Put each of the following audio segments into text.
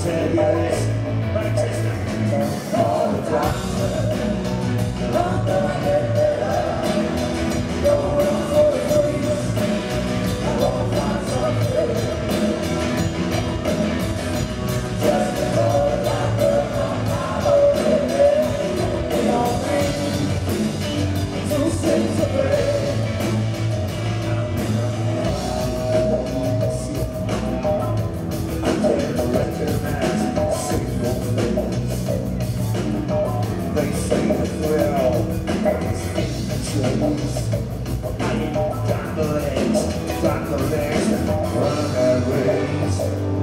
tell you this, Manchester, all the time. Don't run for the police. I won't find something. Just because I hurt my heart, they all think two cents a play. They say that well, I ain't got the legs, run that race.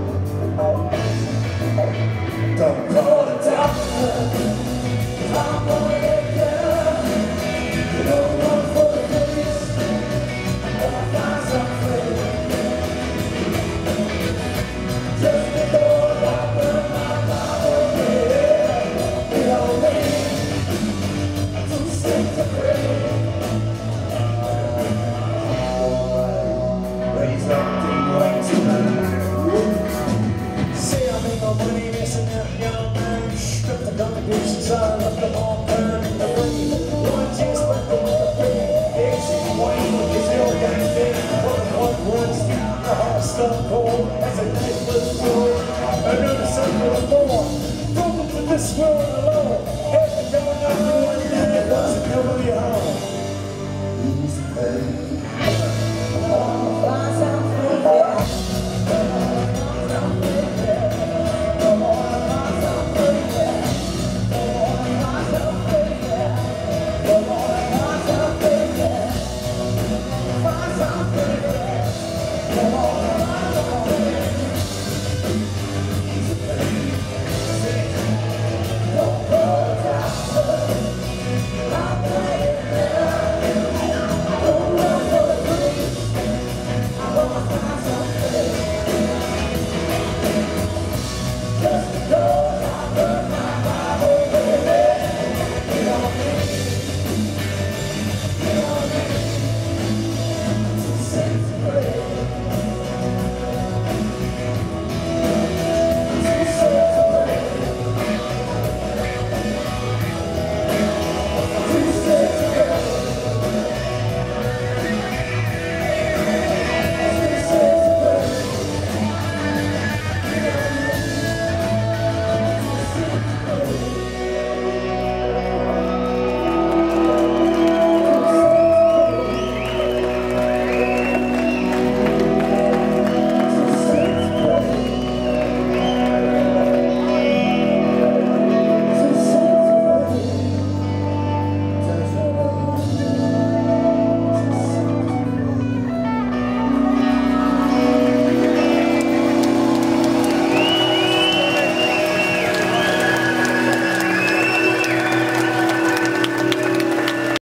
Don't call the doctor, I'm gonna get down. You don't run for the police, I'll find some friends. Just because I burn my mouth, yeah, it all rains. Two cents a prayer. Raise up the way tonight. Say I make no money missing that young man. Stripped the congregations, I left them all burned in the rain. One chance left them with the pain. Exit Wayne is the organic thing. What runs down the heart stuck cold as a night was born. Another circle of more. Welcome to this world alone.